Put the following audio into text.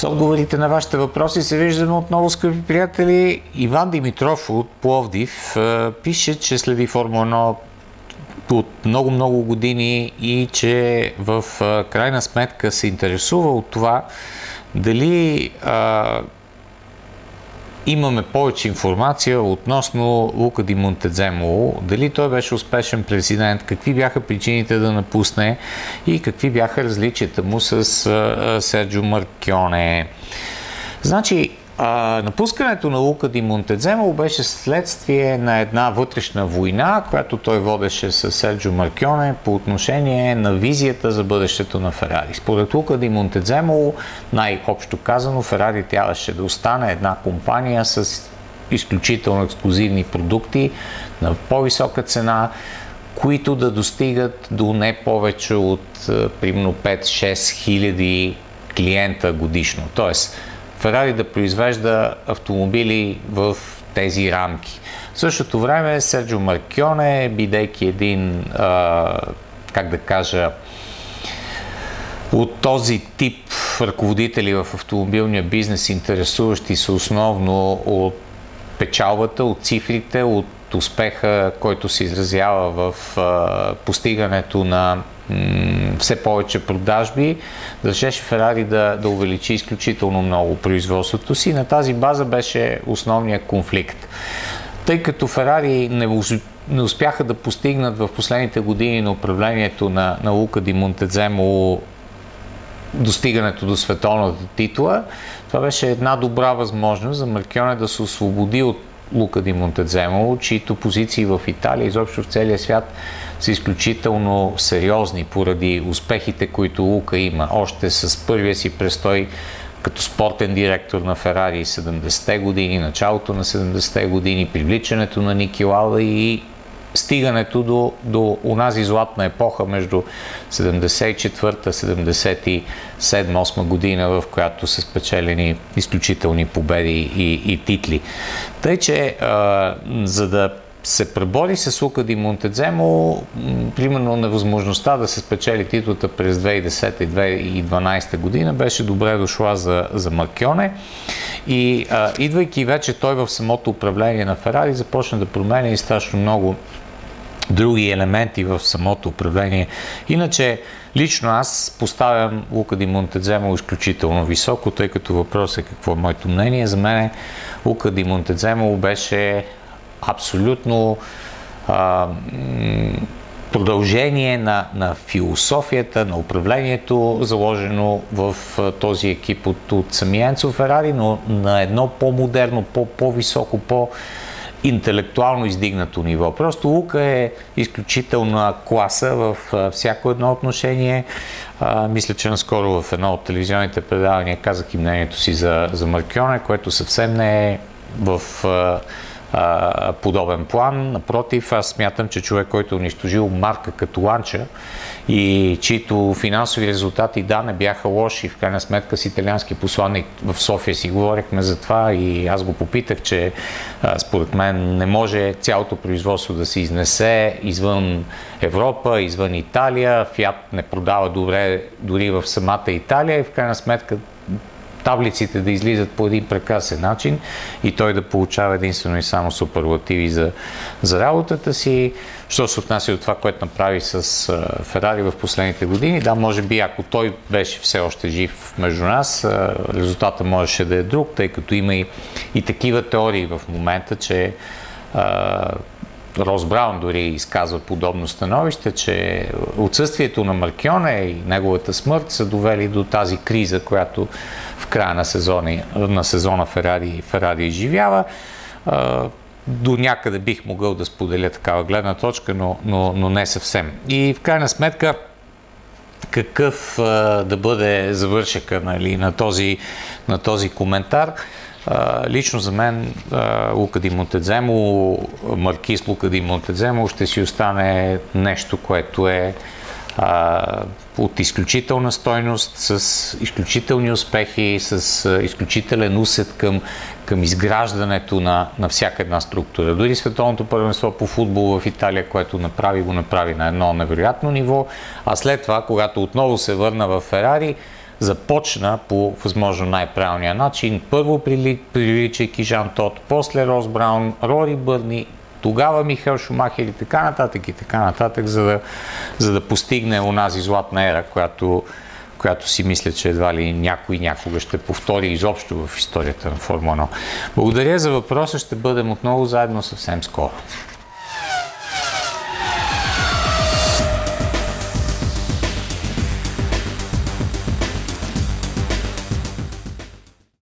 С отговорите на вашите въпроси се виждаме отново, скъпи приятели. Иван Димитров от Пловдив пише, че следи Формула 1 от много години и че в крайна сметка се интересува от това дали имаме повече информация относно Лука Ди Монтеземоло, дали той беше успешен президент, какви бяха причините да напусне и какви бяха различията му с Серджио Маркионе. Значи, напускането на Лука Ди Монтеземоло беше следствие на една вътрешна война, която той водеше с Серджио Маркионе по отношение на визията за бъдещето на Ферари. Според Лука Ди Монтеземоло, най-общо казано, Ферари трябваше да остане една компания с изключително ексклузивни продукти на по-висока цена, които да достигат до не повече от примерно 5-6 хиляди клиента годишно. Тоест, Ферари да произвежда автомобили в тези рамки. В същото време Серджио Маркионе, бидейки един, как да кажа, от този тип ръководители в автомобилния бизнес, интересуващи се основно от печалбата, от цифрите, от успеха, който се изразява в постигането на все повече продажби, държеше Ферари да увеличи изключително много производството си. На тази база беше основният конфликт. Тъй като Ферари не успяха да постигнат в последните години на управлението на Лука Ди Монтеземоло достигането до световната титла, това беше една добра възможност за Маркионе да се освободи от Лука Ди Монтеземоло, чието позиции в Италия, изобщо в целия свят, са изключително сериозни поради успехите, които Лука има. Още с първия си престой като спортен директор на Ферари 70-те години, началото на 70-те години, привличането на Ники Лауда и стигането до онази златна епоха между 74-та, 77-8 година, в която са спечелени изключителни победи и титли. Тъй, че за да се пребори с Лука Ди Монтеземоло, примерно невъзможността да се спечели титлата през 2010 и 2012 година беше добре дошла за Маркионе и идвайки вече той в самото управление на Ферари, започна да променя и страшно много други елементи в самото управление. Иначе, лично аз поставям Лука Ди Монтеземоло изключително високо, тъй като въпросът е какво е моето мнение. За мен Лука Ди Монтеземоло беше абсолютно продължение на философията, на управлението, заложено в този екип от самия Енцо Ферари, но на едно по-модерно, по-високо, интелектуално издигнато ниво. Просто Лука е изключителна класа в всяко едно отношение. Мисля, че наскоро в едно от телевизионните предавания казах и мнението си за Маркионе, което съвсем не е в подобен план. Напротив, аз смятам, че човек, който е унищожил марка като Ланча и чието финансови резултати не бяха лоши, в крайна сметка с италиански посланник в София си говорихме за това и аз го попитах, че според мен не може цялото производство да се изнесе извън Европа, извън Италия. Фиат не продава добре дори в самата Италия и в крайна сметка таблиците да излизат по един прекрасен начин и той да получава единствено и само суперлативи за работата си. Що се отнася от това, което направи с Ферари в последните години, да, може би, ако той беше все още жив между нас, резултатът можеше да е друг, тъй като има и такива теории в момента, че Рос Браун дори изказва подобно становище, че отсъствието на Маркионе и неговата смърт са довели до тази криза, която в края на сезона Ферари изживява. До някъде бих могъл да споделя такава гледна точка, но не съвсем. И в крайна сметка, какъв да бъде завършека, нали, на този коментар? Лично за мен Лука Ди Монтеземоло, маркиз Лука Ди Монтеземоло ще си остане нещо, което е от изключителна стойност, с изключителни успехи, с изключителен усет към изграждането на всяка една структура. Дори световното първенство по футбол в Италия, което го направи на едно невероятно ниво, а след това, когато отново се върна в Ферари, започна по възможно най-правилния начин. Първо приличайки Жан Тод, после Рос Браун, Рори Бърни, тогава Михаел Шумахер и така нататък, за да постигне онази златна ера, която си мисля, че едва ли някой някога ще повтори изобщо в историята на Формула 1. Благодаря за въпроса, ще бъдем отново заедно съвсем скоро.